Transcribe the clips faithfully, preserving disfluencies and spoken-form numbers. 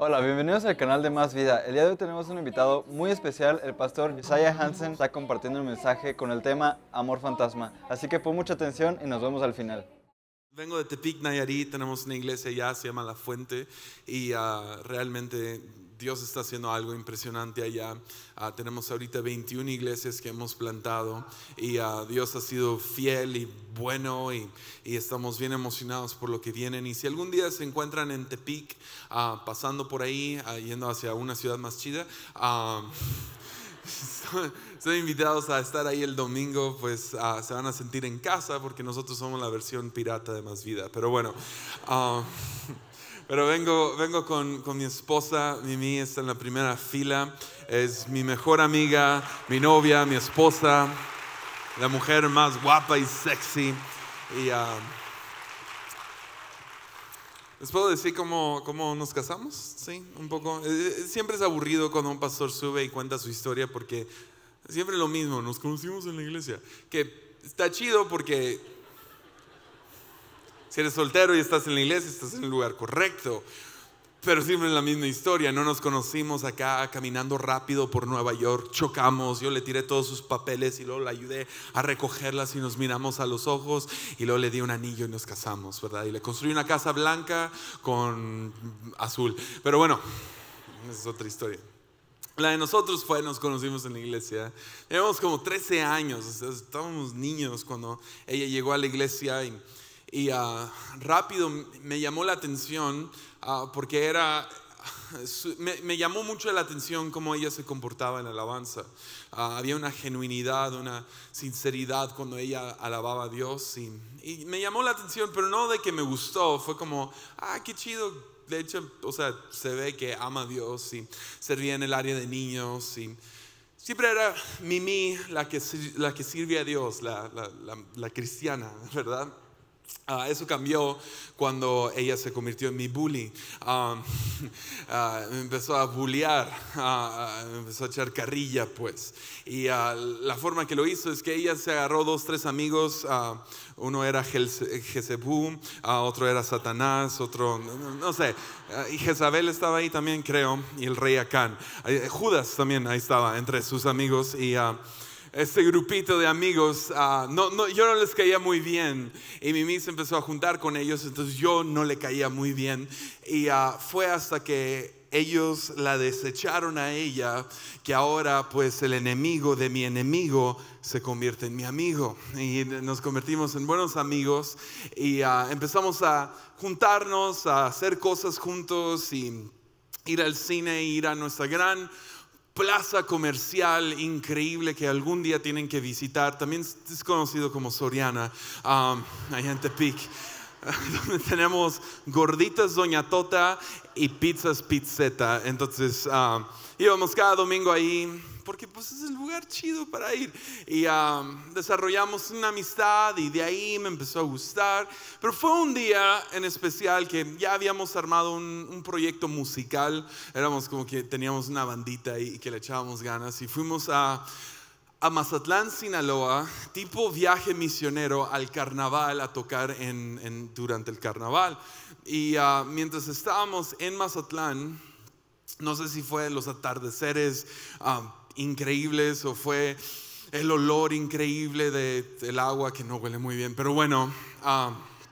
Hola, bienvenidos al canal de Más Vida. El día de hoy tenemos un invitado muy especial. El pastor Josiah Hansen está compartiendo un mensaje con el tema Amor Fantasma. Así que pon mucha atención y nos vemos al final. Vengo de Tepic, Nayarit, tenemos una iglesia allá, se llama La Fuente, y uh, realmente Dios está haciendo algo impresionante allá. Uh, tenemos ahorita veintiuna iglesias que hemos plantado y uh, Dios ha sido fiel y bueno y, y estamos bien emocionados por lo que vienen. Y si algún día se encuentran en Tepic, uh, pasando por ahí, uh, yendo hacia una ciudad más chida, uh, son invitados a estar ahí el domingo, pues uh, se van a sentir en casa porque nosotros somos la versión pirata de Más Vida. Pero bueno, uh, pero vengo, vengo con, con mi esposa. Mimi está en la primera fila, es mi mejor amiga, mi novia, mi esposa, la mujer más guapa y sexy. Y uh, ¿les puedo decir cómo, cómo nos casamos? Sí, un poco. Siempre es aburrido cuando un pastor sube y cuenta su historia porque siempre lo mismo, nos conocimos en la iglesia. Que está chido porque si eres soltero y estás en la iglesia, estás en el lugar correcto. Pero siempre es la misma historia. No nos conocimos acá caminando rápido por Nueva York, chocamos, yo le tiré todos sus papeles y luego le ayudé a recogerlas y nos miramos a los ojos y luego le di un anillo y nos casamos, ¿verdad? Y le construí una casa blanca con azul. Pero bueno, esa es otra historia. La de nosotros fue, nos conocimos en la iglesia. Teníamos como trece años, o sea, estábamos niños cuando ella llegó a la iglesia y, y uh, rápido me llamó la atención uh, porque era, su, me, me llamó mucho la atención cómo ella se comportaba en la alabanza. Uh, había una genuinidad, una sinceridad cuando ella alababa a Dios y, y me llamó la atención, pero no de que me gustó, fue como, ah, qué chido. De hecho, o sea, se ve que ama a Dios y servía en el área de niños y siempre era Mimi la que, la que sirve a Dios, la, la, la, la cristiana, ¿verdad? Uh, eso cambió cuando ella se convirtió en mi bully. Um, uh, me empezó a bullear, uh, me empezó a echar carrilla, pues. Y uh, la forma que lo hizo es que ella se agarró dos, tres amigos. Uh, uno era Jezebú, uh, otro era Satanás, otro, no, no sé. Uh, y Jezabel estaba ahí también, creo, y el rey Acán. Uh, Judas también ahí estaba entre sus amigos y... Uh, Este grupito de amigos, uh, no, no, yo no les caía muy bien y Mimi se empezó a juntar con ellos, entonces yo no le caía muy bien y uh, fue hasta que ellos la desecharon a ella que ahora pues el enemigo de mi enemigo se convierte en mi amigo y nos convertimos en buenos amigos y uh, empezamos a juntarnos, a hacer cosas juntos y ir al cine, ir a nuestra gran plaza comercial increíble que algún día tienen que visitar. También es conocido como Soriana, um, allá en Tepic, donde tenemos gorditas Doña Tota y pizzas Pizzeta. Entonces um, íbamos cada domingo ahí porque pues es el lugar chido para ir y um, desarrollamos una amistad y de ahí me empezó a gustar. Pero fue un día en especial que ya habíamos armado un, un proyecto musical, éramos como que teníamos una bandita y, y que le echábamos ganas y fuimos a, a Mazatlán, Sinaloa, tipo viaje misionero al carnaval, a tocar en, en, durante el carnaval. Y uh, mientras estábamos en Mazatlán, no sé si fue los atardeceres uh, increíbles o fue el olor increíble de, del agua que no huele muy bien, pero bueno, uh,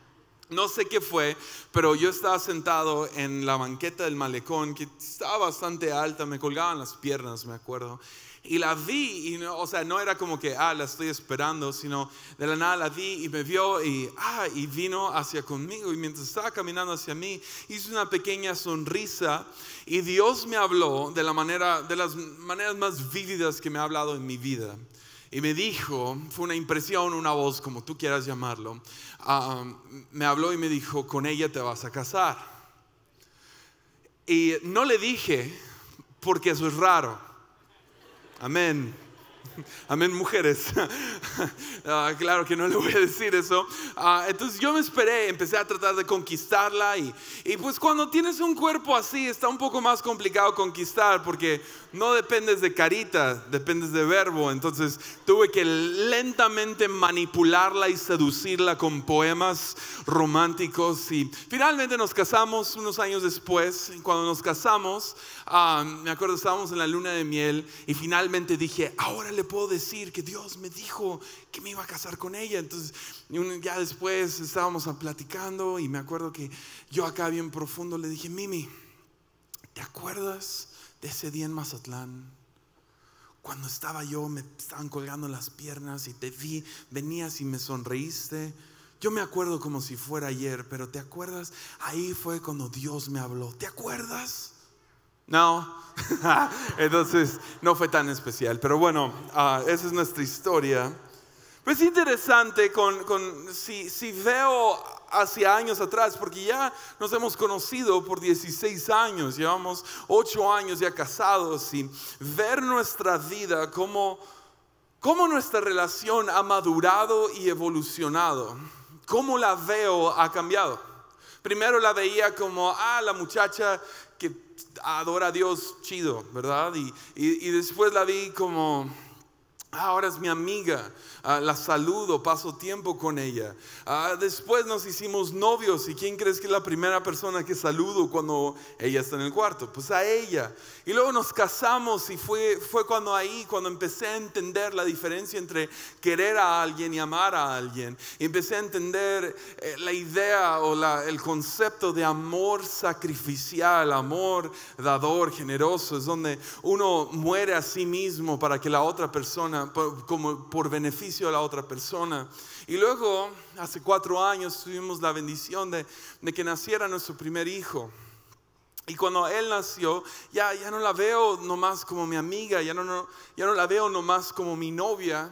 no sé qué fue, pero yo estaba sentado en la banqueta del malecón que estaba bastante alta, me colgaban las piernas, me acuerdo, y la vi y no, o sea, no era como que ah, la estoy esperando, sino de la nada la vi y me vio y ah, y vino hacia conmigo y mientras estaba caminando hacia mí hizo una pequeña sonrisa y Dios me habló de la manera, de las maneras más vívidas que me ha hablado en mi vida. Y me dijo, fue una impresión, una voz, como tú quieras llamarlo, uh, me habló y me dijo, con ella te vas a casar. Y no le dije, porque eso es raro. Amén. Amén, mujeres. uh, Claro que no le voy a decir eso. uh, Entonces yo me esperé, empecé a tratar de conquistarla y, y pues cuando tienes un cuerpo así está un poco más complicado conquistar porque no dependes de carita, dependes de verbo. Entonces tuve que lentamente manipularla y seducirla con poemas románticos. Y finalmente nos casamos unos años después. Cuando nos casamos, uh, me acuerdo, estábamos en la luna de miel y finalmente dije, ahora le puedo decir que Dios me dijo que me iba a casar con ella. Entonces ya después estábamos platicando y me acuerdo que yo acá bien profundo le dije, Mimi, ¿te acuerdas de ese día en Mazatlán? Cuando estaba yo, me estaban colgando las piernas y te vi, venías y me sonreíste. Yo me acuerdo como si fuera ayer, pero ¿te acuerdas? Ahí fue cuando Dios me habló. ¿Te acuerdas? No. Entonces no fue tan especial. Pero bueno, uh, esa es nuestra historia. Pues es interesante con, con, si, si veo hacia años atrás, porque ya nos hemos conocido por dieciséis años, llevamos ocho años ya casados, y ver nuestra vida, cómo, cómo nuestra relación ha madurado y evolucionado, cómo la veo ha cambiado. Primero la veía como, ah, la muchacha que adora a Dios, chido, ¿verdad? Y, y, y después la vi como, ah, ahora es mi amiga. Uh, la saludo, paso tiempo con ella. Uh, después nos hicimos novios. ¿Y quién crees que es la primera persona que saludo cuando ella está en el cuarto? Pues a ella. Y luego nos casamos y fue, fue cuando ahí, cuando empecé a entender la diferencia entre querer a alguien y amar a alguien. Y empecé a entender eh, la idea o la, el concepto de amor sacrificial, amor dador, generoso. Es donde uno muere a sí mismo para que la otra persona, por, como por beneficio a la otra persona. Y luego hace cuatro años tuvimos la bendición de, de que naciera nuestro primer hijo. Y cuando él nació, ya, ya no la veo nomás como mi amiga, ya no, no, ya no la veo nomás como mi novia,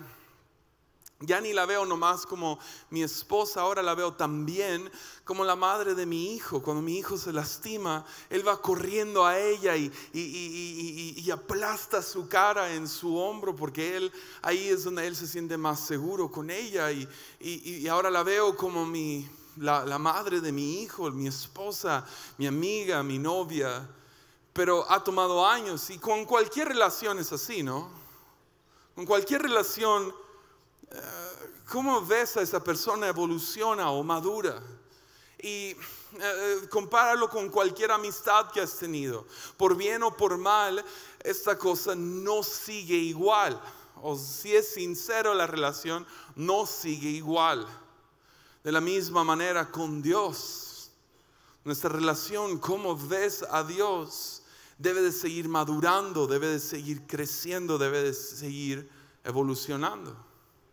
ya ni la veo nomás como mi esposa, ahora la veo también como la madre de mi hijo. Cuando mi hijo se lastima, él va corriendo a ella y, y, y, y, y aplasta su cara en su hombro, porque él, ahí es donde él se siente más seguro con ella. Y, y, y ahora la veo como mi, la, la madre de mi hijo, mi esposa, mi amiga, mi novia. Pero ha tomado años, y con cualquier relación es así, ¿no? Con cualquier relación, ¿cómo ves a esa persona evoluciona o madura? Y eh, compáralo con cualquier amistad que has tenido. Por bien o por mal, esta cosa no sigue igual. O si es sincero la relación, no sigue igual. De la misma manera con Dios. Nuestra relación, cómo ves a Dios, debe de seguir madurando, debe de seguir creciendo, debe de seguir evolucionando.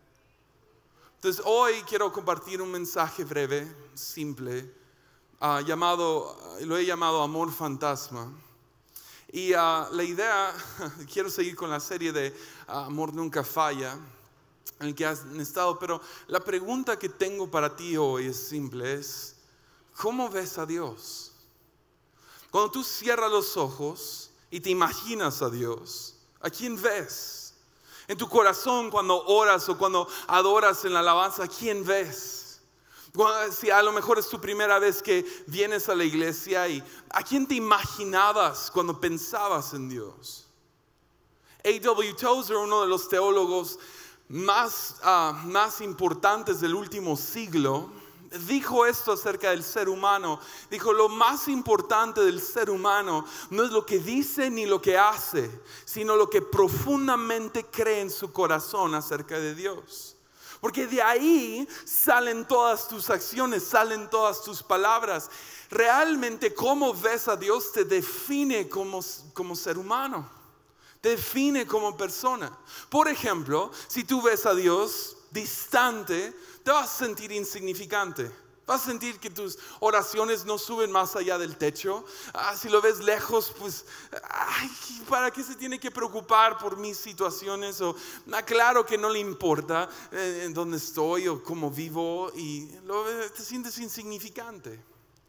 Entonces hoy quiero compartir un mensaje breve, simple, uh, llamado, lo he llamado Amor Fantasma. Y uh, la idea, quiero seguir con la serie de uh, Amor Nunca Falla, en el que has estado, pero la pregunta que tengo para ti hoy es simple, es, ¿cómo ves a Dios? Cuando tú cierras los ojos y te imaginas a Dios, ¿a quién ves? En tu corazón, cuando oras o cuando adoras en la alabanza, ¿a quién ves? Si a lo mejor es tu primera vez que vienes a la iglesia, y ¿a quién te imaginabas cuando pensabas en Dios? A W Tozer, uno de los teólogos más, uh, más importantes del último siglo, dijo esto acerca del ser humano. Dijo, lo más importante del ser humano no es lo que dice ni lo que hace, sino lo que profundamente cree en su corazón acerca de Dios. Porque de ahí salen todas tus acciones, salen todas tus palabras. Realmente cómo ves a Dios te define como, como ser humano, te define como persona. Por ejemplo, si tú ves a Dios distante, te vas a sentir insignificante. Vas a sentir que tus oraciones no suben más allá del techo. Ah, si lo ves lejos, pues, ay, ¿para qué se tiene que preocupar por mis situaciones? O, ah, claro que no le importa eh, en dónde estoy o cómo vivo, y lo, te sientes insignificante.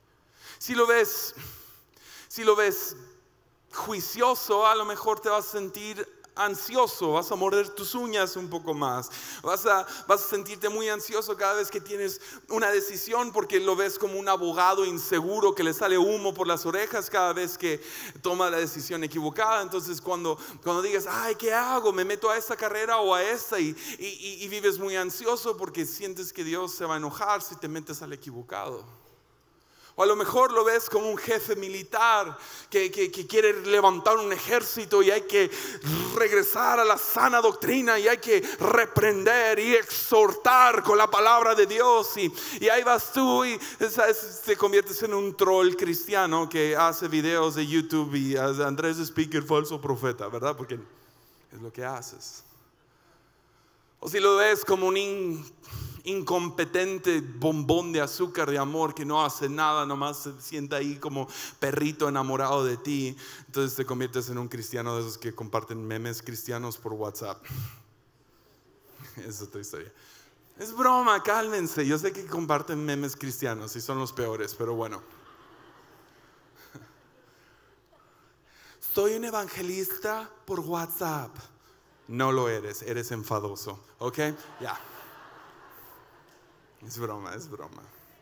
Si lo ves, si lo ves juicioso, a lo mejor te vas a sentir ansioso, vas a morder tus uñas un poco más, vas a, vas a sentirte muy ansioso cada vez que tienes una decisión porque lo ves como un abogado inseguro que le sale humo por las orejas cada vez que toma la decisión equivocada. Entonces cuando, cuando digas, ay, ¿qué hago? ¿Me meto a esta carrera o a esta? Y, y, y vives muy ansioso porque sientes que Dios se va a enojar si te metes al equivocado. O a lo mejor lo ves como un jefe militar que, que, que quiere levantar un ejército y hay que regresar a la sana doctrina y hay que reprender y exhortar con la palabra de Dios. Y, y ahí vas tú y ¿sabes? Te conviertes en un troll cristiano que hace videos de YouTube y Andrés Speaker falso profeta, ¿verdad? Porque es lo que haces. O si lo ves como un in, incompetente bombón de azúcar de amor que no hace nada, nomás se sienta ahí como perrito enamorado de ti, entonces te conviertes en un cristiano de esos que comparten memes cristianos por WhatsApp. Esa es otra historia. Es broma, cálmense. Yo sé que comparten memes cristianos y son los peores, pero bueno. Soy un evangelista por WhatsApp. No lo eres, eres enfadoso, ¿ok? Ya. Yeah. Es broma, es broma.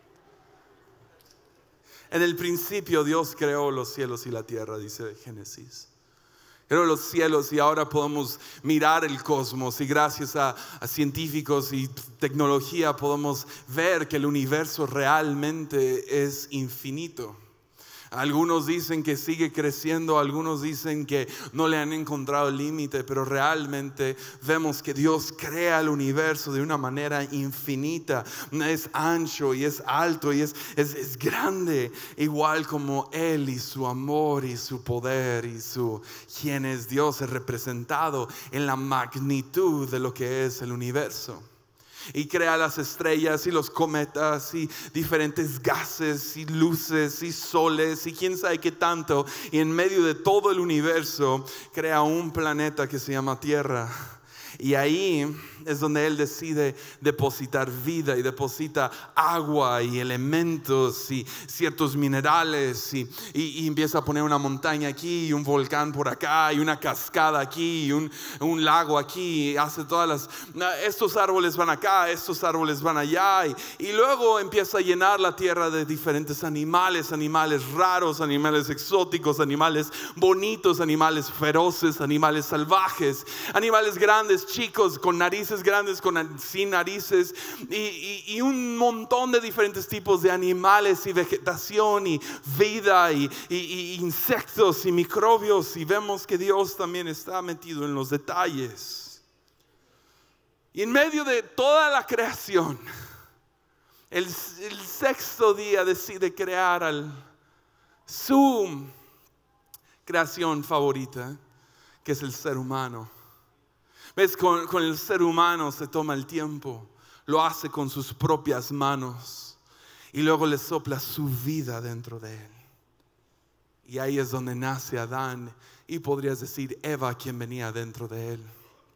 En el principio Dios creó los cielos y la tierra, dice Génesis. Creó los cielos y ahora podemos mirar el cosmos y gracias a, a científicos y tecnología podemos ver que el universo realmente es infinito. Algunos dicen que sigue creciendo, algunos dicen que no le han encontrado límite, pero realmente vemos que Dios crea el universo de una manera infinita. Es ancho y es alto y es, es, es grande, igual como Él y su amor y su poder y su quién es Dios es representado en la magnitud de lo que es el universo. Y crea las estrellas y los cometas y diferentes gases y luces y soles y quién sabe qué tanto. Y en medio de todo el universo crea un planeta que se llama Tierra. Y ahí es donde Él decide depositar vida y deposita agua y elementos y ciertos minerales y, y, y empieza a poner una montaña aquí y un volcán por acá y una cascada aquí y un, un lago aquí y hace todas las, estos árboles van acá, estos árboles van allá y, y luego empieza a llenar la tierra de diferentes animales, animales raros, animales exóticos, animales bonitos, animales feroces, animales salvajes, animales grandes, chicos, con narices grandes, con, sin narices y, y, y un montón de diferentes tipos de animales y vegetación y vida y, y, y insectos y microbios, y vemos que Dios también está metido en los detalles. Y en medio de toda la creación, el, el sexto día decide crear al, su creación favorita, que es el ser humano. ¿Ves? Con, con el ser humano se toma el tiempo, lo hace con sus propias manos y luego le sopla su vida dentro de él. Y ahí es donde nace Adán y podrías decir Eva, quien venía dentro de él.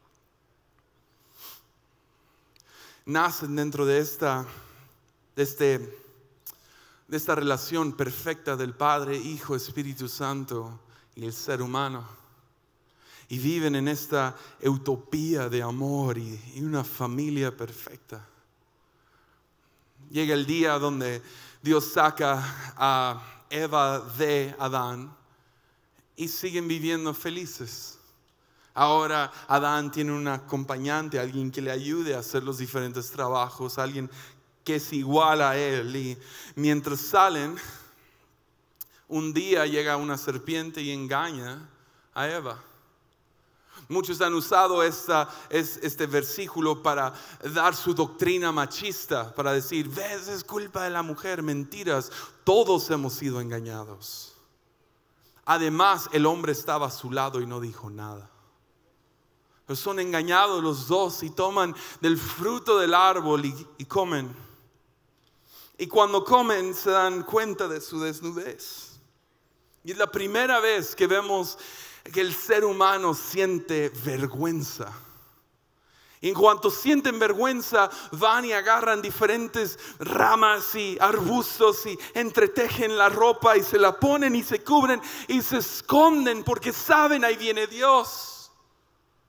Nacen dentro de esta, de, este, de esta relación perfecta del Padre, Hijo, Espíritu Santo y el ser humano. Y viven en esta utopía de amor y, y una familia perfecta. Llega el día donde Dios saca a Eva de Adán y siguen viviendo felices. Ahora Adán tiene un acompañante, alguien que le ayude a hacer los diferentes trabajos, alguien que es igual a él. Y mientras salen, un día llega una serpiente y engaña a Eva. Muchos han usado esta, este versículo para dar su doctrina machista, para decir, ves, es culpa de la mujer. Mentiras, todos hemos sido engañados. Además, el hombre estaba a su lado y no dijo nada. Pero son engañados los dos y toman del fruto del árbol y, y comen. Y cuando comen se dan cuenta de su desnudez. Y es la primera vez que vemos que el ser humano siente vergüenza. Y en cuanto sienten vergüenza, van y agarran diferentes ramas y arbustos y entretejen la ropa y se la ponen y se cubren y se esconden porque saben, ahí viene Dios.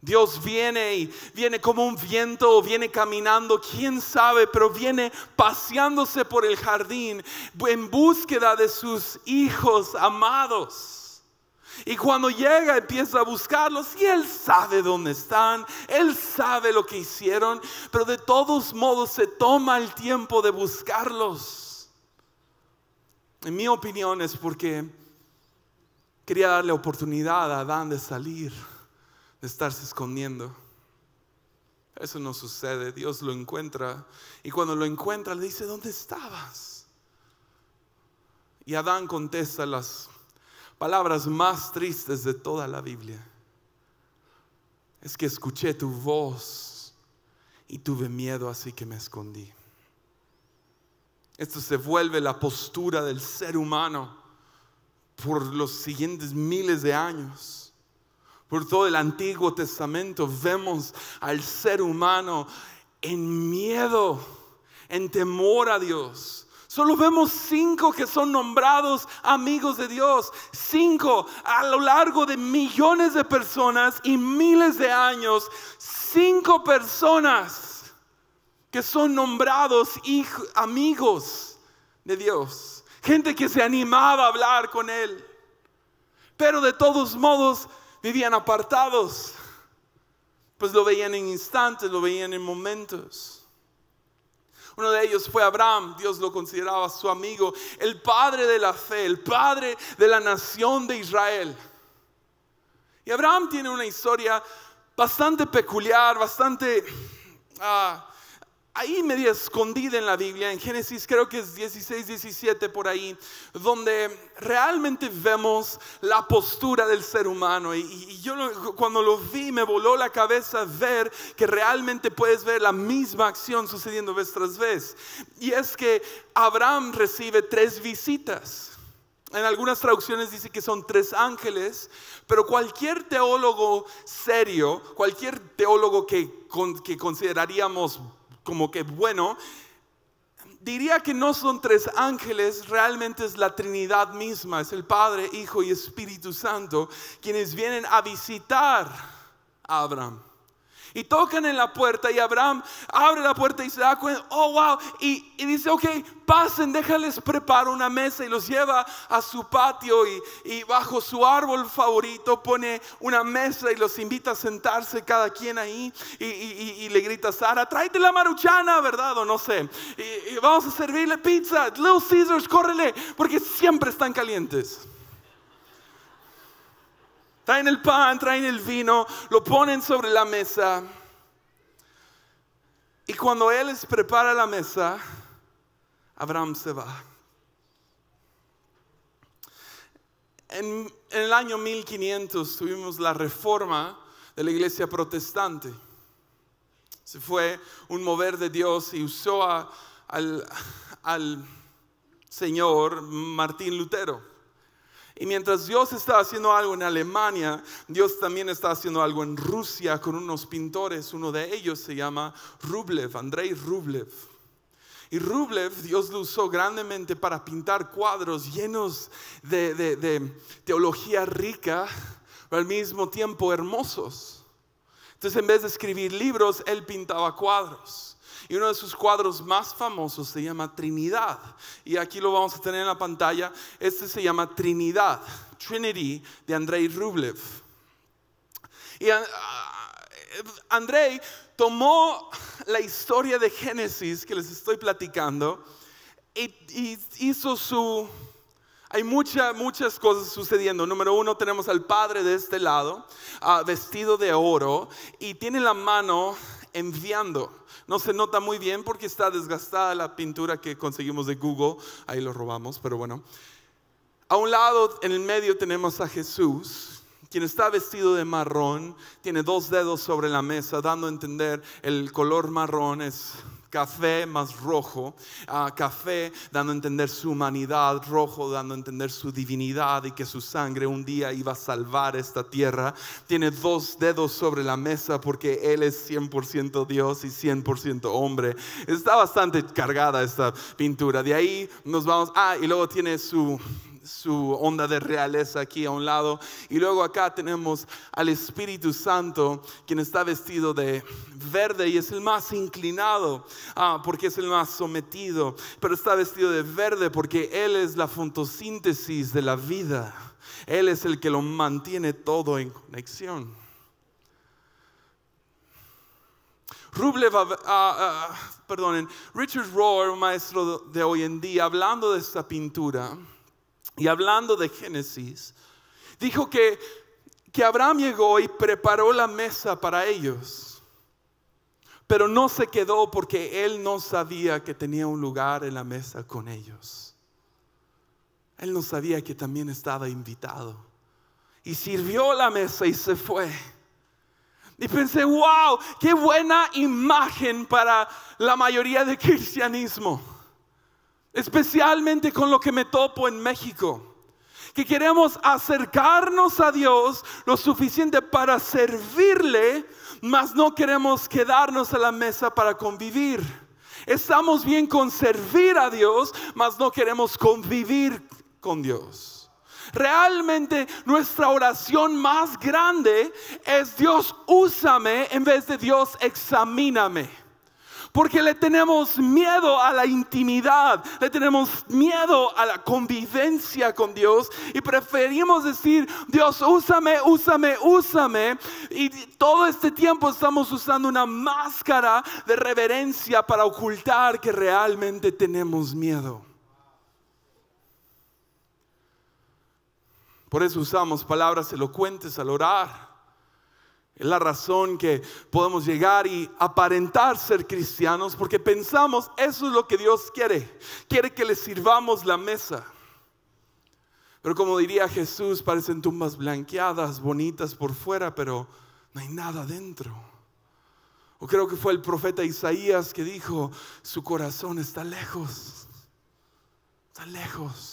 Dios viene y viene como un viento, viene caminando, quién sabe, pero viene paseándose por el jardín en búsqueda de sus hijos amados. Y cuando llega empieza a buscarlos y Él sabe dónde están, Él sabe lo que hicieron, pero de todos modos se toma el tiempo de buscarlos. En mi opinión es porque quería darle oportunidad a Adán de salir, de estarse escondiendo. Eso no sucede. Dios lo encuentra y cuando lo encuentra le dice: ¿dónde estabas? Y Adán contesta las palabras más tristes de toda la Biblia: es que escuché tu voz y tuve miedo, así que me escondí. Esto se vuelve la postura del ser humano por los siguientes miles de años. Por todo el Antiguo Testamento vemos al ser humano en miedo, en temor a Dios. Solo vemos cinco que son nombrados amigos de Dios. Cinco a lo largo de millones de personas y miles de años. Cinco personas que son nombrados hijos, amigos de Dios. Gente que se animaba a hablar con Él. Pero de todos modos vivían apartados, pues lo veían en instantes, lo veían en momentos. Uno de ellos fue Abraham. Dios lo consideraba su amigo, el padre de la fe, el padre de la nación de Israel. Y Abraham tiene una historia bastante peculiar, bastante uh, ahí media escondida en la Biblia. En Génesis creo que es dieciséis, diecisiete por ahí, donde realmente vemos la postura del ser humano. Y, y yo lo, cuando lo vi me voló la cabeza ver que realmente puedes ver la misma acción sucediendo vez tras vez. Y es que Abraham recibe tres visitas. En algunas traducciones dice que son tres ángeles, pero cualquier teólogo serio, cualquier teólogo que, que consideraríamos como que bueno, diría que no son tres ángeles, realmente es la Trinidad misma, es el Padre, Hijo y Espíritu Santo quienes vienen a visitar a Abraham. Y tocan en la puerta y Abraham abre la puerta y se da cuenta, oh wow, y, y dice: ok, pasen, déjales preparo una mesa. Y los lleva a su patio y, y bajo su árbol favorito pone una mesa y los invita a sentarse cada quien ahí. Y, y, y, y le grita a Sara: tráete la maruchana, ¿verdad? O no sé, y, y vamos a servirle pizza, Little Caesars, córrele, porque siempre están calientes. Traen el pan, traen el vino, lo ponen sobre la mesa. Y cuando Él les prepara la mesa, Abraham se va. En, en el año mil quinientos tuvimos la reforma de la iglesia protestante. Se fue un mover de Dios y usó a, al, al señor Martín Lutero. Y mientras Dios estaba haciendo algo en Alemania, Dios también está haciendo algo en Rusia con unos pintores. Uno de ellos se llama Rublev, Andrei Rublev. Y Rublev, Dios lo usó grandemente para pintar cuadros llenos de, de, de teología rica, pero al mismo tiempo hermosos. Entonces, en vez de escribir libros, él pintaba cuadros. Y uno de sus cuadros más famosos se llama Trinidad. Y aquí lo vamos a tener en la pantalla. Este se llama Trinidad, Trinity, de Andrei Rublev. Y uh, Andrei tomó la historia de Génesis que les estoy platicando y, y hizo su... Hay muchas, muchas cosas sucediendo. Número uno, tenemos al padre de este lado, uh, vestido de oro, y tiene la mano enviando. No se nota muy bien porque está desgastada la pintura que conseguimos de Google. Ahí lo robamos, pero bueno. A un lado, en el medio, tenemos a Jesús, quien está vestido de marrón. Tiene dos dedos sobre la mesa, dando a entender el color marrón es café más rojo. Uh, café dando a entender su humanidad, rojo dando a entender su divinidad y que su sangre un día iba a salvar esta tierra. Tiene dos dedos sobre la mesa porque Él es cien por ciento Dios y cien por ciento hombre. Está bastante cargada esta pintura. De ahí nos vamos. Ah, y luego tiene su... su onda de realeza aquí a un lado. Y luego acá tenemos al Espíritu Santo, quien está vestido de verde y es el más inclinado, ah, porque es el más sometido. Pero está vestido de verde porque Él es la fotosíntesis de la vida. Él es el que lo mantiene todo en conexión. Rublev, uh, uh, perdonen, Richard Rohr, un maestro de hoy en día, hablando de esta pintura y hablando de Génesis, dijo que, que Abraham llegó y preparó la mesa para ellos, pero no se quedó porque él no sabía que tenía un lugar en la mesa con ellos. Él no sabía que también estaba invitado y sirvió la mesa y se fue. Y pensé, wow, qué buena imagen para la mayoría del cristianismo, especialmente con lo que me topo en México, que queremos acercarnos a Dios lo suficiente para servirle, mas no queremos quedarnos a la mesa para convivir. Estamos bien con servir a Dios, mas no queremos convivir con Dios. Realmente nuestra oración más grande es Dios, úsame, en vez de Dios, examíname. Porque le tenemos miedo a la intimidad, le tenemos miedo a la convivencia con Dios y preferimos decir, Dios, úsame, úsame, úsame. Y todo este tiempo estamos usando una máscara de reverencia para ocultar que realmente tenemos miedo. Por eso usamos palabras elocuentes al orar. Es la razón que podemos llegar y aparentar ser cristianos, porque pensamos eso es lo que Dios quiere. Quiere que le sirvamos la mesa. Pero como diría Jesús, parecen tumbas blanqueadas, bonitas por fuera, pero no hay nada dentro. O creo que fue el profeta Isaías que dijo, su corazón está lejos. Está lejos.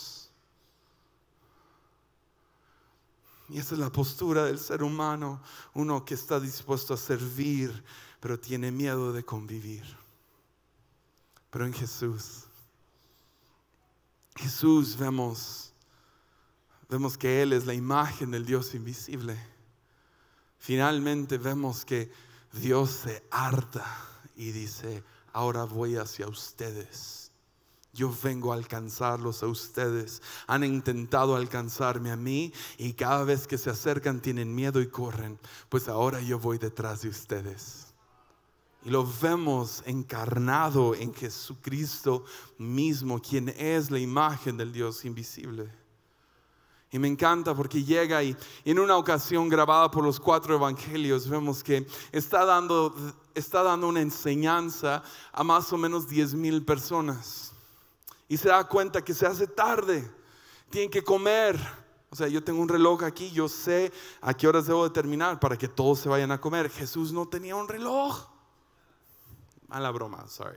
Y esa es la postura del ser humano, uno que está dispuesto a servir, pero tiene miedo de convivir. Pero en Jesús, Jesús vemos, vemos que Él es la imagen del Dios invisible. Finalmente vemos que Dios se harta y dice, ahora voy hacia ustedes. Yo vengo a alcanzarlos a ustedes. Han intentado alcanzarme a mí y cada vez que se acercan tienen miedo y corren. Pues ahora yo voy detrás de ustedes. Y lo vemos encarnado en Jesucristo mismo, quien es la imagen del Dios invisible. Y me encanta porque llega y en una ocasión grabada por los cuatro evangelios vemos que está dando, está dando una enseñanza a más o menos diez mil personas. Y se da cuenta que se hace tarde, tienen que comer. O sea, yo tengo un reloj aquí, yo sé a qué horas debo de terminar para que todos se vayan a comer. Jesús no tenía un reloj. Mala broma, sorry.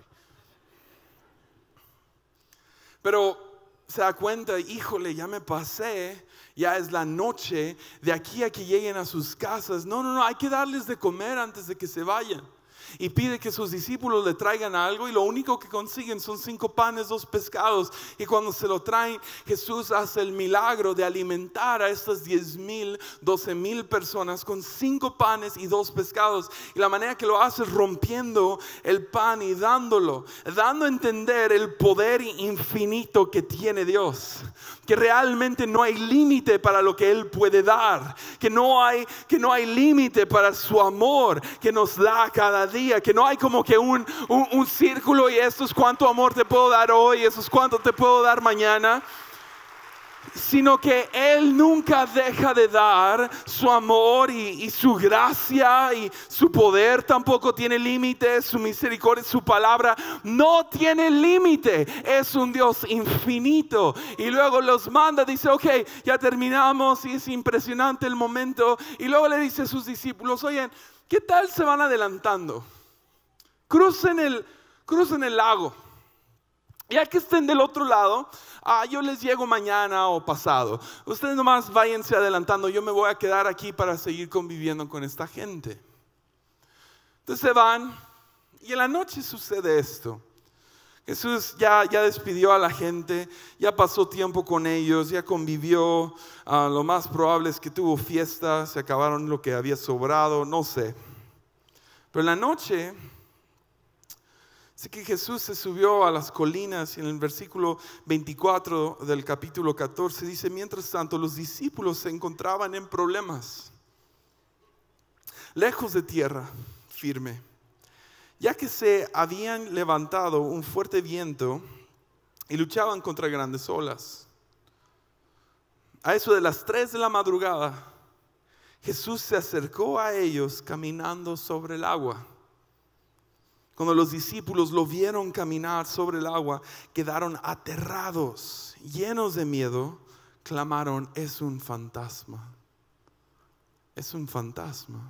Pero se da cuenta, híjole, ya me pasé, ya es la noche, de aquí a que lleguen a sus casas. No, no, no, hay que darles de comer antes de que se vayan. Y pide que sus discípulos le traigan algo y lo único que consiguen son cinco panes, dos pescados. Y cuando se lo traen, Jesús hace el milagro de alimentar a estas diez mil, doce mil personas con cinco panes y dos pescados. Y la manera que lo hace es rompiendo el pan y dándolo, dando a entender el poder infinito que tiene Dios. Que realmente no hay límite para lo que Él puede dar. Que no hay, que no hay límite para su amor que nos da cada día. Que no hay como que un, un, un círculo y esto es cuánto amor te puedo dar hoy, eso es cuánto te puedo dar mañana. Sino que Él nunca deja de dar su amor y, y su gracia y su poder tampoco tiene límite, su misericordia, su palabra no tiene límite. Es un Dios infinito y luego los manda, dice ok, ya terminamos y es impresionante el momento. Y luego le dice a sus discípulos, oigan, ¿qué tal se van adelantando? Crucen el, crucen el lago. Ya que estén del otro lado, ah, yo les llego mañana o pasado. Ustedes nomás váyanse adelantando. Yo me voy a quedar aquí para seguir conviviendo con esta gente. Entonces se van y en la noche sucede esto. Jesús ya, ya despidió a la gente, ya pasó tiempo con ellos, ya convivió. Uh, lo más probable es que tuvo fiesta, se acabaron lo que había sobrado, no sé. Pero en la noche, sé que Jesús se subió a las colinas y en el versículo veinticuatro del capítulo catorce dice: mientras tanto los discípulos se encontraban en problemas, lejos de tierra firme, ya que se habían levantado un fuerte viento y luchaban contra grandes olas. A eso de las tres de la madrugada, Jesús se acercó a ellos caminando sobre el agua. Cuando los discípulos lo vieron caminar sobre el agua, quedaron aterrados, llenos de miedo, clamaron: es un fantasma, es un fantasma.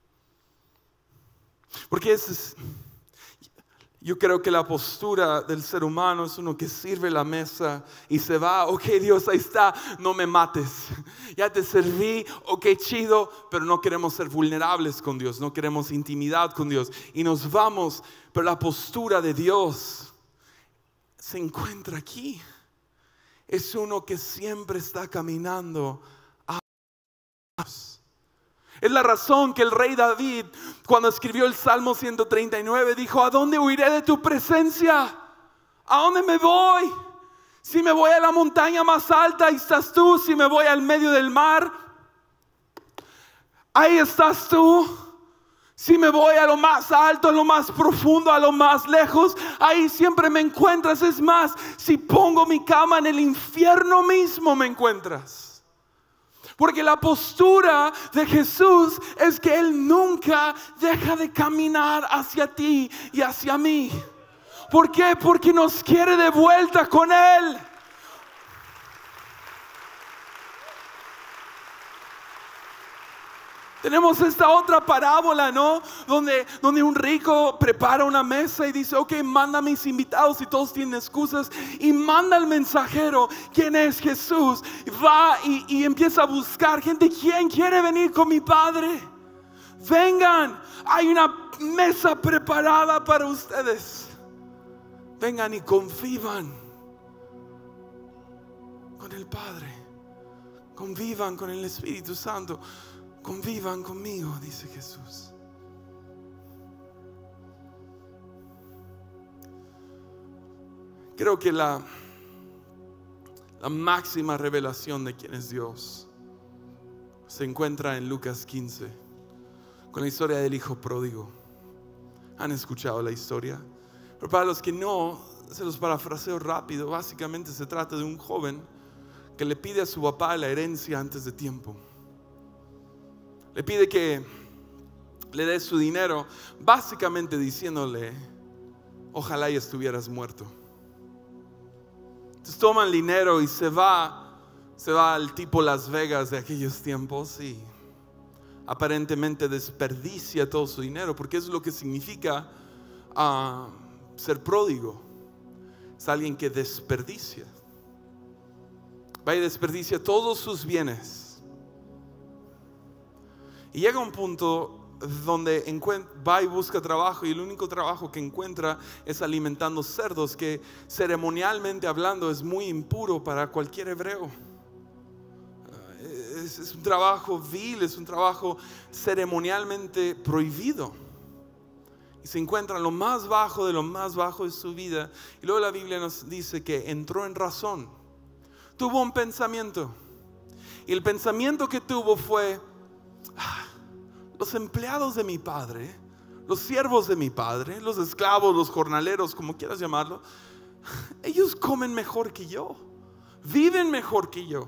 Porque ese es, yo creo que la postura del ser humano es uno que sirve la mesa y se va. Ok, Dios, ahí está, no me mates. Ya te serví, ok, chido, pero no queremos ser vulnerables con Dios, no queremos intimidad con Dios. Y nos vamos, pero la postura de Dios se encuentra aquí. Es uno que siempre está caminando a Dios. Es la razón que el rey David, cuando escribió el Salmo ciento treinta y nueve, dijo: ¿a dónde huiré de tu presencia? ¿A dónde me voy? Si me voy a la montaña más alta, ahí estás tú. Si me voy al medio del mar, ahí estás tú. Si me voy a lo más alto, a lo más profundo, a lo más lejos, ahí siempre me encuentras. Es más, si pongo mi cama en el infierno mismo, me encuentras. Porque la postura de Jesús es que Él nunca deja de caminar hacia ti y hacia mí. ¿Por qué? Porque nos quiere de vuelta con Él. Tenemos esta otra parábola, ¿no? Donde, donde un rico prepara una mesa y dice: ok, manda a mis invitados, y todos tienen excusas. Y manda al mensajero, ¿quién es Jesús? Va y, y empieza a buscar gente. ¿Quién quiere venir con mi padre? Vengan, hay una mesa preparada para ustedes. Vengan y convivan con el Padre. Convivan con el Espíritu Santo. Convivan conmigo, dice Jesús. Creo que la, la máxima revelación de quién es Dios se encuentra en Lucas quince, con la historia del hijo pródigo. ¿Han escuchado la historia? Pero para los que no, se los parafraseo rápido. Básicamente se trata de un joven que le pide a su papá la herencia antes de tiempo. Le pide que le dé su dinero, básicamente diciéndole: ojalá y estuvieras muerto. Entonces toma el dinero y se va, se va al tipo Las Vegas de aquellos tiempos y aparentemente desperdicia todo su dinero, porque eso es lo que significa uh, ser pródigo. Es alguien que desperdicia. Va y desperdicia todos sus bienes. Y llega un punto donde va y busca trabajo, y el único trabajo que encuentra es alimentando cerdos, que ceremonialmente hablando es muy impuro para cualquier hebreo. Es, es un trabajo vil, es un trabajo ceremonialmente prohibido. Y se encuentra en lo más bajo de lo más bajo de su vida. Y luego la Biblia nos dice que entró en razón. Tuvo un pensamiento. Y el pensamiento que tuvo fue: los empleados de mi padre, los siervos de mi padre, los esclavos, los jornaleros, como quieras llamarlo, ellos comen mejor que yo, viven mejor que yo.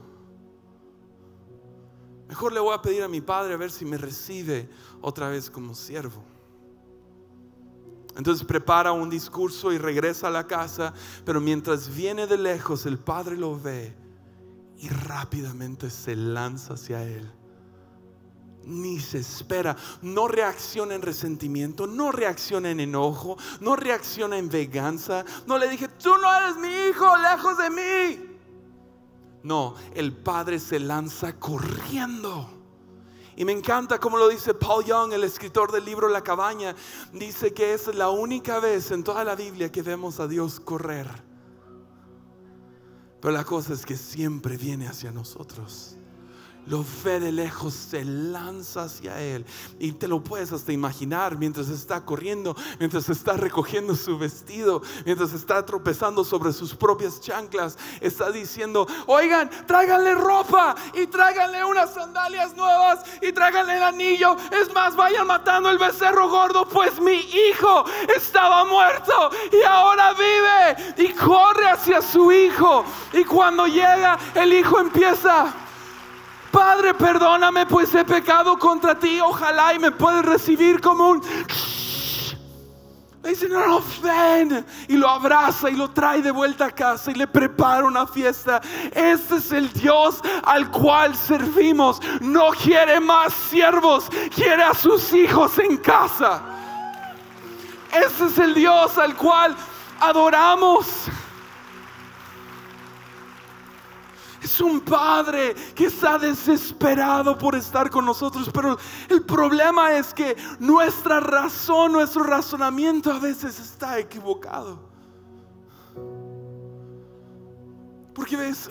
Mejor le voy a pedir a mi padre a ver si me recibe otra vez como siervo. Entonces prepara un discurso y regresa a la casa, pero mientras viene de lejos, el padre lo ve y rápidamente se lanza hacia él. Ni se espera, no reacciona en resentimiento, no reacciona en enojo, no reacciona en venganza. No le dije: tú no eres mi hijo, lejos de mí. No, el padre se lanza corriendo Y me encanta como lo dice Paul Young, el escritor del libro La Cabaña. Dice que es la única vez en toda la Biblia que vemos a Dios correr. Pero la cosa es que siempre viene hacia nosotros. Lo ve de lejos, se lanza hacia Él. Y te lo puedes hasta imaginar mientras está corriendo, mientras está recogiendo su vestido, mientras está tropezando sobre sus propias chanclas. Está diciendo: oigan, tráiganle ropa y tráiganle unas sandalias nuevas y tráiganle el anillo. Es más, vayan matando el becerro gordo, pues mi hijo estaba muerto y ahora vive. Y corre hacia su hijo. Y cuando llega, el hijo empieza: Padre, perdóname, pues he pecado contra ti. Ojalá y me puedes recibir como un... Le dice: no, no, ven. Y lo abraza y lo trae de vuelta a casa y le prepara una fiesta. Este es el Dios al cual servimos. No quiere más siervos, quiere a sus hijos en casa. Este es el Dios al cual adoramos. Es un padre que está desesperado por estar con nosotros. Pero el problema es que nuestra razón, nuestro razonamiento a veces está equivocado. Porque ves,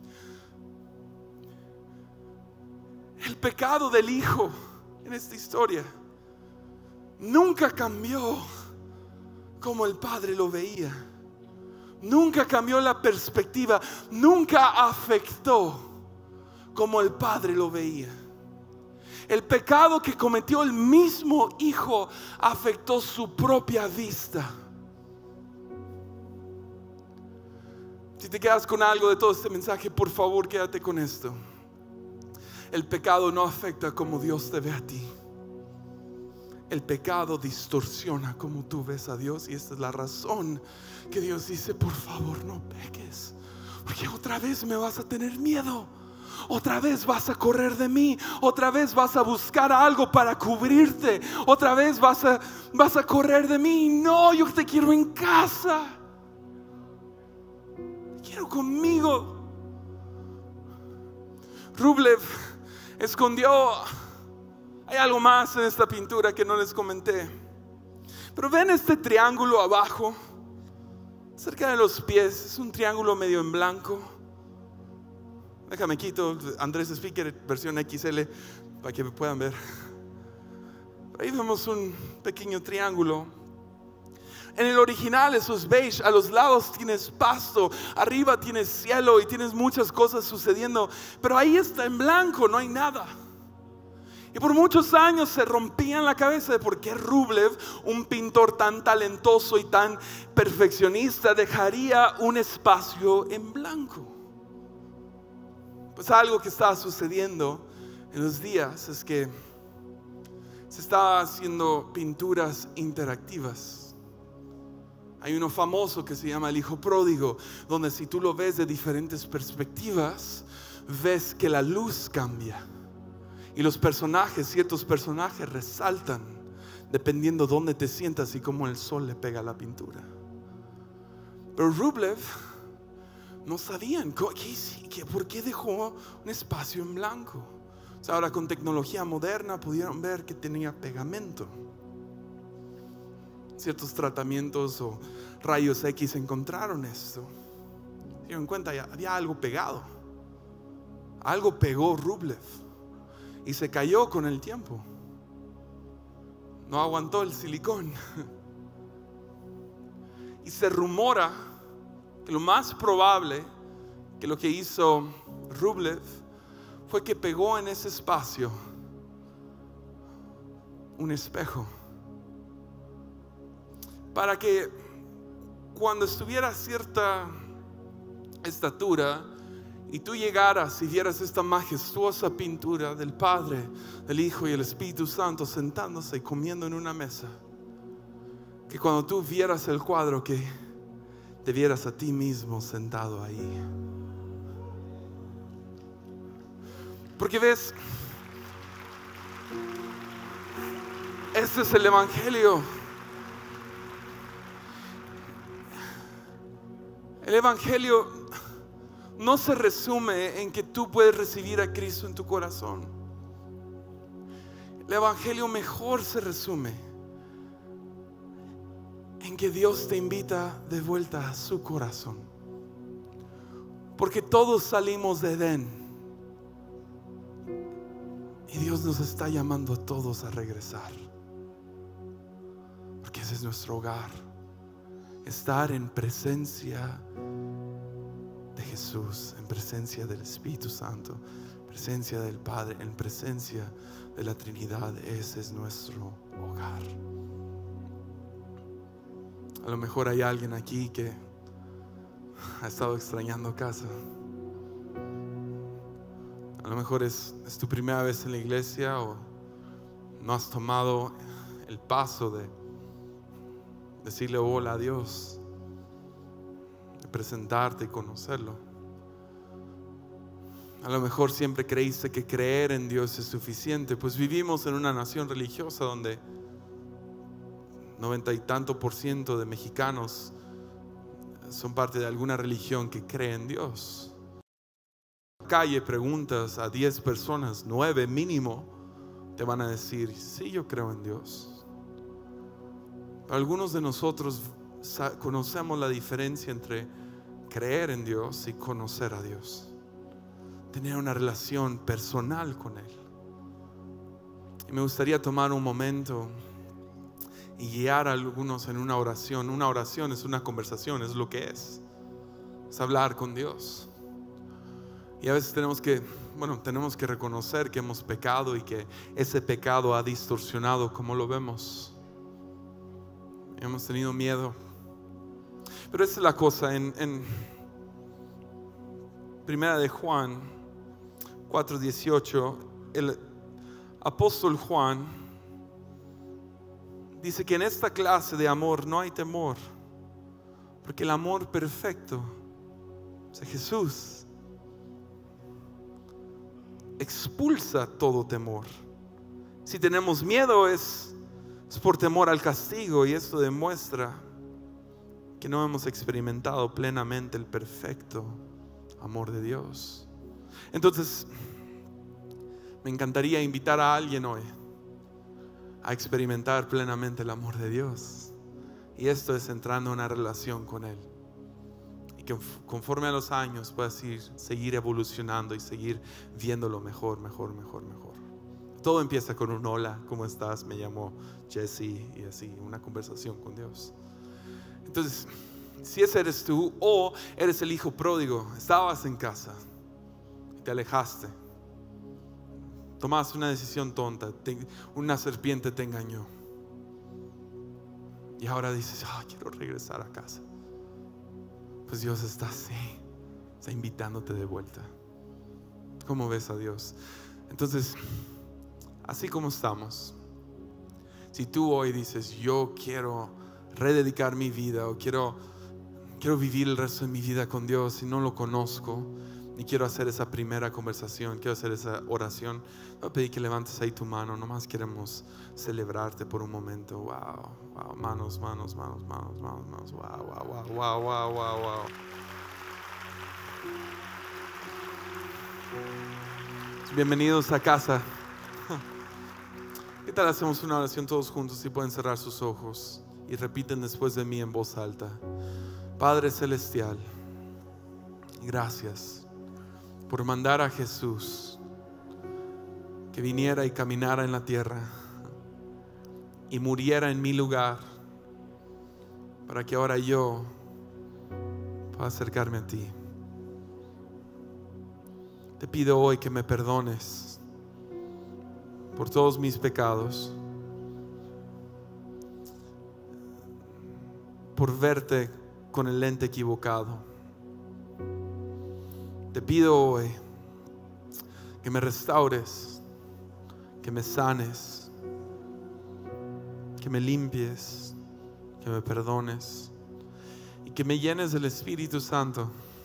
el pecado del hijo en esta historia nunca cambió como el padre lo veía. Nunca cambió la perspectiva, nunca afectó como el padre lo veía. El pecado que cometió el mismo hijo afectó su propia vista. Si te quedas con algo de todo este mensaje, por favor, quédate con esto. El pecado no afecta como Dios te ve a ti. El pecado distorsiona como tú ves a Dios. Y esta es la razón que Dios dice: por favor, no peques, porque otra vez me vas a tener miedo. Otra vez vas a correr de mí. Otra vez vas a buscar algo para cubrirte. Otra vez vas a, vas a correr de mí. No, yo te quiero en casa. Te quiero conmigo. Rublev escondió... Hay algo más en esta pintura que no les comenté. Pero ven este triángulo abajo, cerca de los pies. Es un triángulo medio en blanco. Déjame quito Andrés Speaker versión X L para que me puedan ver. Ahí vemos un pequeño triángulo. En el original eso es beige. A los lados tienes pasto, arriba tienes cielo y tienes muchas cosas sucediendo. Pero ahí está en blanco, no hay nada. Y por muchos años se rompía en la cabeza de por qué Rublev, un pintor tan talentoso y tan perfeccionista, dejaría un espacio en blanco. Pues algo que estaba sucediendo en los días es que se estaba haciendo pinturas interactivas. Hay uno famoso que se llama El Hijo Pródigo, donde si tú lo ves de diferentes perspectivas, ves que la luz cambia. Y los personajes, ciertos personajes resaltan dependiendo dónde te sientas y cómo el sol le pega a la pintura. Pero Rublev no sabían ¿qué, qué, por qué dejó un espacio en blanco. O sea, ahora con tecnología moderna pudieron ver que tenía pegamento. Ciertos tratamientos o rayos X encontraron esto. Se dieron cuenta, ya había algo pegado. Algo pegó Rublev. Y se cayó con el tiempo. No aguantó el silicón. Y se rumora que lo más probable que lo que hizo Rublev fue que pegó en ese espacio un espejo, para que cuando estuviera a cierta estatura y tú llegaras y vieras esta majestuosa pintura del Padre, del Hijo y el Espíritu Santo sentándose y comiendo en una mesa, que cuando tú vieras el cuadro, que te vieras a ti mismo sentado ahí. Porque ves, este es el Evangelio. El Evangelio no se resume en que tú puedes recibir a Cristo en tu corazón. El evangelio mejor se resume en que Dios te invita de vuelta a su corazón. Porque todos salimos de Edén y Dios nos está llamando a todos a regresar. Porque ese es nuestro hogar. Estar en presencia de Jesús, en presencia del Espíritu Santo, en presencia del Padre, en presencia de la Trinidad. Ese es nuestro hogar. A lo mejor hay alguien aquí que ha estado extrañando casa. A lo mejor es, es tu primera vez en la iglesia, o no has tomado el paso de decirle hola a Dios, de presentarte y conocerlo. A lo mejor siempre creíste que creer en Dios es suficiente. Pues vivimos en una nación religiosa donde noventa y tanto por ciento de mexicanos son parte de alguna religión que cree en Dios. En la calle preguntas a diez personas, nueve mínimo te van a decir: sí, yo creo en Dios. Pero algunos de nosotros conocemos la diferencia entre creer en Dios y conocer a Dios, tener una relación personal con Él. Y me gustaría tomar un momento y guiar a algunos en una oración. Una oración es una conversación, es lo que es. Es hablar con Dios. Y a veces tenemos que, bueno, tenemos que reconocer que hemos pecado y que ese pecado ha distorsionado cómo lo vemos. Hemos tenido miedo. Pero esa es la cosa. En, en Primera de Juan cuatro dieciocho, el apóstol Juan dice que en esta clase de amor no hay temor, porque el amor perfecto, o sea, Jesús, expulsa todo temor. Si tenemos miedo es, es por temor al castigo, y esto demuestra que no hemos experimentado plenamente el perfecto amor de Dios. Entonces, me encantaría invitar a alguien hoy a experimentar plenamente el amor de Dios. Y esto es entrando en una relación con Él. Y que conforme a los años puedas ir, seguir evolucionando y seguir viéndolo mejor, mejor, mejor, mejor. Todo empieza con un hola, ¿cómo estás? Me llamo Jesse, y así, una conversación con Dios. Entonces, si ese eres tú, o eres el hijo pródigo, estabas en casa, te alejaste, tomaste una decisión tonta, te, una serpiente te engañó, y ahora dices: oh, quiero regresar a casa. Pues Dios está así, está invitándote de vuelta. ¿Cómo ves a Dios? Entonces, así como estamos, si tú hoy dices: yo quiero rededicar mi vida, o quiero, quiero vivir el resto de mi vida con Dios y no lo conozco, y quiero hacer esa primera conversación, quiero hacer esa oración, voy a pedir que levantes ahí tu mano. Nomás queremos celebrarte por un momento. Wow, wow, manos, manos, manos, manos, manos, manos. Wow, wow, wow, wow, wow, wow, wow. Bienvenidos a casa. ¿Qué tal hacemos una oración todos juntos? Si pueden cerrar sus ojos y repiten después de mí en voz alta. Padre Celestial, gracias por mandar a Jesús que viniera y caminara en la tierra y muriera en mi lugar, para que ahora yo pueda acercarme a ti. Te pido hoy que me perdones por todos mis pecados, por verte con el lente equivocado. Te pido hoy que me restaures, que me sanes, que me limpies, que me perdones y que me llenes del Espíritu Santo.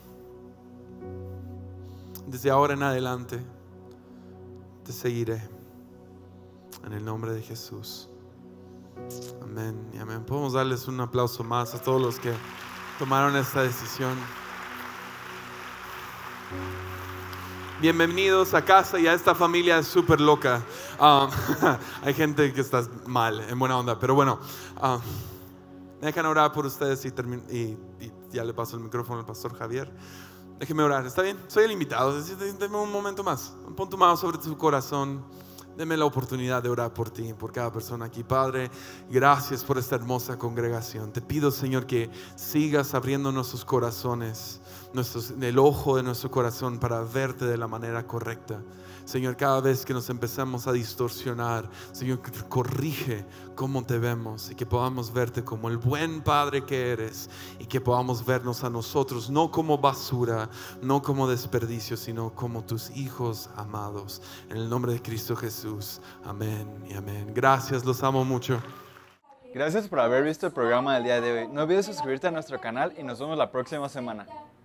Desde ahora en adelante te seguiré, en el nombre de Jesús. Amén y amén. Podemos darles un aplauso más a todos los que tomaron esta decisión. Bienvenidos a casa y a esta familia súper loca. Um, hay gente que está mal, en buena onda, pero bueno. Um, me dejan orar por ustedes y, y, y ya le paso el micrófono al pastor Javier. Déjenme orar, ¿está bien? Soy el invitado, denme un momento más. Pon tu mano sobre tu corazón. Deme la oportunidad de orar por ti, por cada persona aquí. Padre, gracias por esta hermosa congregación. Te pido, Señor, que sigas abriendo nuestros corazones, nuestros, el ojo de nuestro corazón para verte de la manera correcta. Señor, cada vez que nos empezamos a distorsionar, Señor, corrige cómo te vemos y que podamos verte como el buen Padre que eres y que podamos vernos a nosotros no como basura, no como desperdicio, sino como tus hijos amados. En el nombre de Cristo Jesús. Amén y amén. Gracias, los amo mucho. Gracias por haber visto el programa del día de hoy. No olvides suscribirte a nuestro canal y nos vemos la próxima semana.